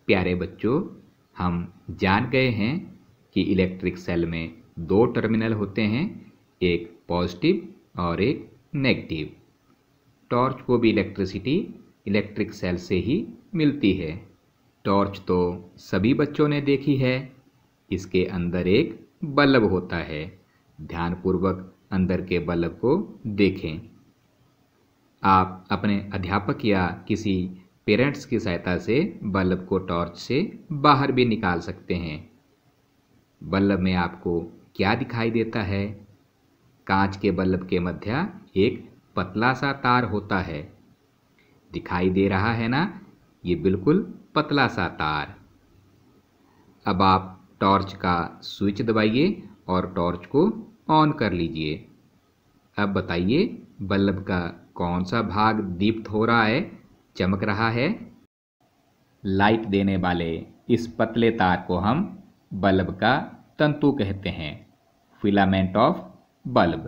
प्यारे बच्चों, हम जान गए हैं कि इलेक्ट्रिक सेल में दो टर्मिनल होते हैं, एक पॉजिटिव और एक नेगेटिव। टॉर्च को भी इलेक्ट्रिसिटी इलेक्ट्रिक सेल से ही मिलती है। टॉर्च तो सभी बच्चों ने देखी है। इसके अंदर एक बल्ब होता है। ध्यानपूर्वक अंदर के बल्ब को देखें। आप अपने अध्यापक या किसी पेरेंट्स की सहायता से बल्ब को टॉर्च से बाहर भी निकाल सकते हैं। बल्ब में आपको क्या दिखाई देता है? कांच के बल्ब के मध्य एक पतला सा तार होता है। दिखाई दे रहा है ना? ये बिल्कुल पतला सा तार। अब आप टॉर्च का स्विच दबाइए और टॉर्च को ऑन कर लीजिए। अब बताइए, बल्ब का कौन सा भाग दीप्त हो रहा है, चमक रहा है? लाइट देने वाले इस पतले तार को हम बल्ब का तंतु कहते हैं, फिलामेंट ऑफ बल्ब।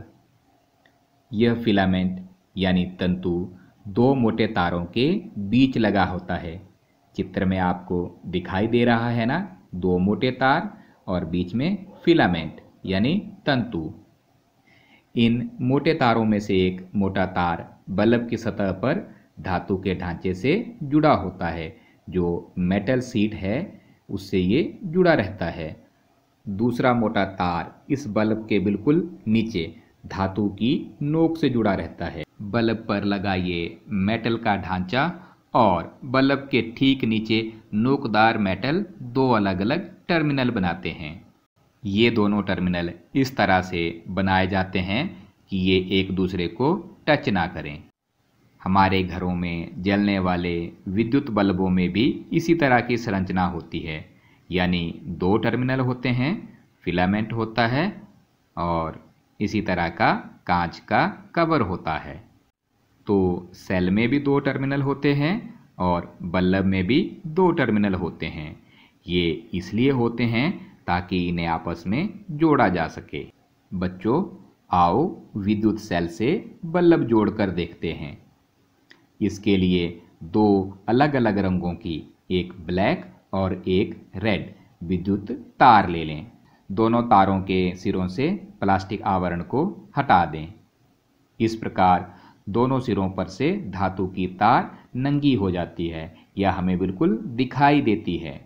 यह फिलामेंट यानी तंतु दो मोटे तारों के बीच लगा होता है। चित्र में आपको दिखाई दे रहा है ना, दो मोटे तार और बीच में फिलामेंट यानी तंतु। इन मोटे तारों में से एक मोटा तार बल्ब की सतह पर धातु के ढांचे से जुड़ा होता है। जो मेटल शीट है उससे ये जुड़ा रहता है। दूसरा मोटा तार इस बल्ब के बिल्कुल नीचे धातु की नोक से जुड़ा रहता है। बल्ब पर लगा ये मेटल का ढांचा और बल्ब के ठीक नीचे नोकदार मेटल दो अलग अलग टर्मिनल बनाते हैं। ये दोनों टर्मिनल इस तरह से बनाए जाते हैं कि ये एक दूसरे को टच ना करें। हमारे घरों में जलने वाले विद्युत बल्बों में भी इसी तरह की संरचना होती है, यानी दो टर्मिनल होते हैं, फिलामेंट होता है और इसी तरह का कांच का कवर होता है। तो सेल में भी दो टर्मिनल होते हैं और बल्ब में भी दो टर्मिनल होते हैं। ये इसलिए होते हैं ताकि इन्हें आपस में जोड़ा जा सके। बच्चों, आओ विद्युत सेल से बल्ब जोड़कर देखते हैं। इसके लिए दो अलग अलग रंगों की, एक ब्लैक और एक रेड विद्युत तार ले लें। दोनों तारों के सिरों से प्लास्टिक आवरण को हटा दें। इस प्रकार दोनों सिरों पर से धातु की तार नंगी हो जाती है या हमें बिल्कुल दिखाई देती है।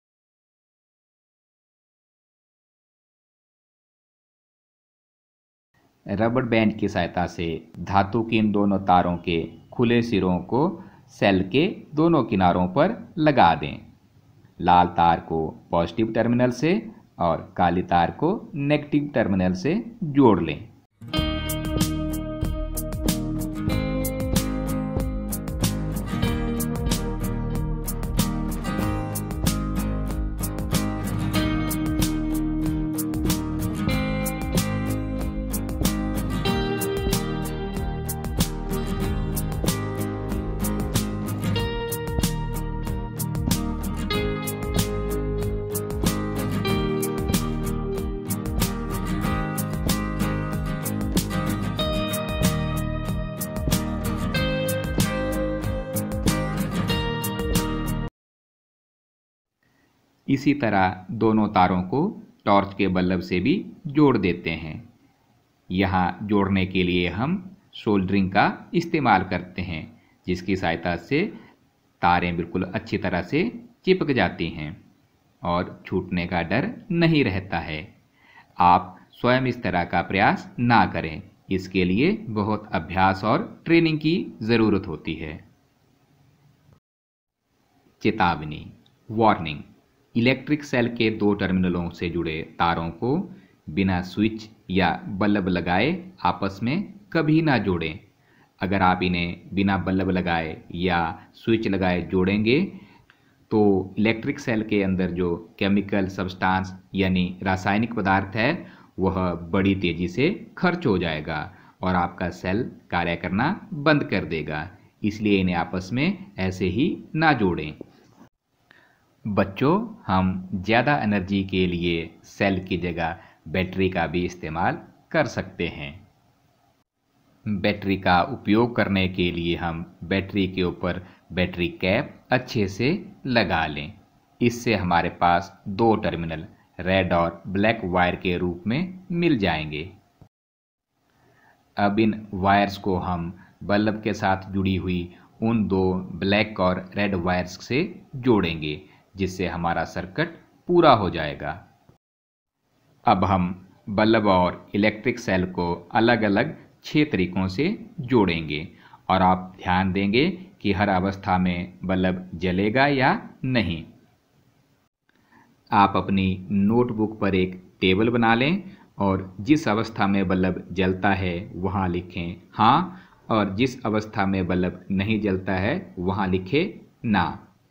रबर बैंड की सहायता से धातु की इन दोनों तारों के खुले सिरों को सेल के दोनों किनारों पर लगा दें। लाल तार को पॉजिटिव टर्मिनल से और काली तार को नेगेटिव टर्मिनल से जोड़ लें। इसी तरह दोनों तारों को टॉर्च के बल्ब से भी जोड़ देते हैं। यहाँ जोड़ने के लिए हम सोल्डरिंग का इस्तेमाल करते हैं, जिसकी सहायता से तारें बिल्कुल अच्छी तरह से चिपक जाती हैं और छूटने का डर नहीं रहता है। आप स्वयं इस तरह का प्रयास ना करें, इसके लिए बहुत अभ्यास और ट्रेनिंग की ज़रूरत होती है। चेतावनी, वार्निंग। इलेक्ट्रिक सेल के दो टर्मिनलों से जुड़े तारों को बिना स्विच या बल्ब लगाए आपस में कभी ना जोड़ें। अगर आप इन्हें बिना बल्ब लगाए या स्विच लगाए जोड़ेंगे तो इलेक्ट्रिक सेल के अंदर जो केमिकल सब्सटेंस यानी रासायनिक पदार्थ है वह बड़ी तेज़ी से खर्च हो जाएगा और आपका सेल कार्य करना बंद कर देगा। इसलिए इन्हें आपस में ऐसे ही ना जोड़ें। बच्चों, हम ज़्यादा एनर्जी के लिए सेल की जगह बैटरी का भी इस्तेमाल कर सकते हैं। बैटरी का उपयोग करने के लिए हम बैटरी के ऊपर बैटरी कैप अच्छे से लगा लें। इससे हमारे पास दो टर्मिनल रेड और ब्लैक वायर के रूप में मिल जाएंगे। अब इन वायर्स को हम बल्ब के साथ जुड़ी हुई उन दो ब्लैक और रेड वायर्स से जोड़ेंगे, जिससे हमारा सर्किट पूरा हो जाएगा। अब हम बल्ब और इलेक्ट्रिक सेल को अलग अलग 6 तरीकों से जोड़ेंगे और आप ध्यान देंगे कि हर अवस्था में बल्ब जलेगा या नहीं। आप अपनी नोटबुक पर एक टेबल बना लें और जिस अवस्था में बल्ब जलता है वहाँ लिखें हाँ, और जिस अवस्था में बल्ब नहीं जलता है वहाँ लिखें ना।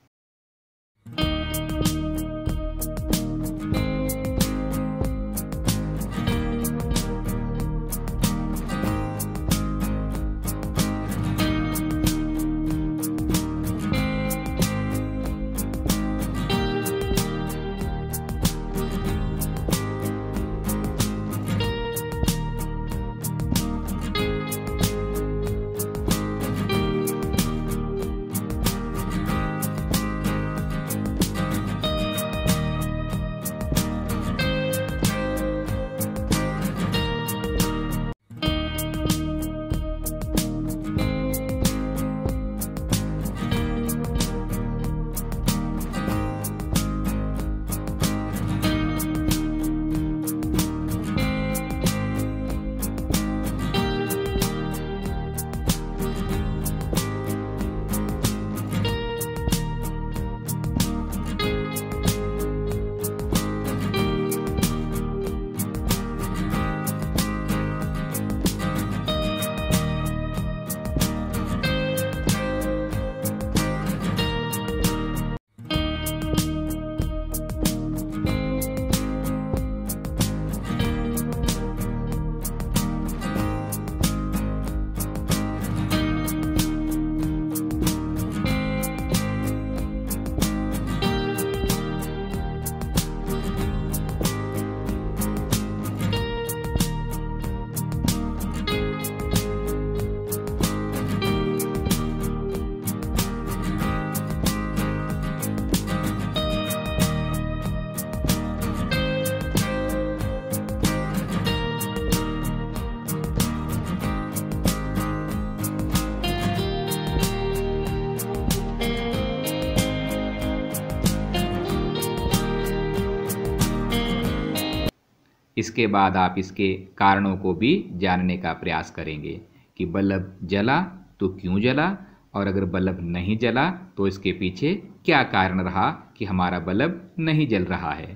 इसके बाद आप इसके कारणों को भी जानने का प्रयास करेंगे कि बल्ब जला तो क्यों जला, और अगर बल्ब नहीं जला तो इसके पीछे क्या कारण रहा कि हमारा बल्ब नहीं जल रहा है।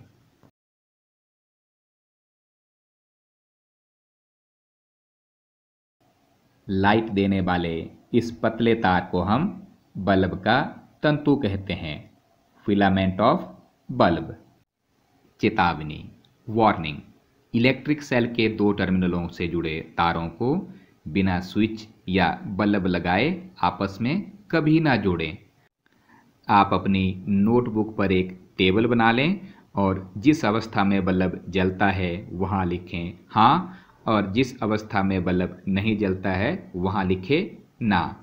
लाइट देने वाले इस पतले तार को हम बल्ब का तंतु कहते हैं, फिलामेंट ऑफ बल्ब। चेतावनी, वार्निंग, इलेक्ट्रिक सेल के दो टर्मिनलों से जुड़े तारों को बिना स्विच या बल्ब लगाए आपस में कभी ना जोड़ें। आप अपनी नोटबुक पर एक टेबल बना लें और जिस अवस्था में बल्ब जलता है वहाँ लिखें हाँ, और जिस अवस्था में बल्ब नहीं जलता है वहाँ लिखें ना।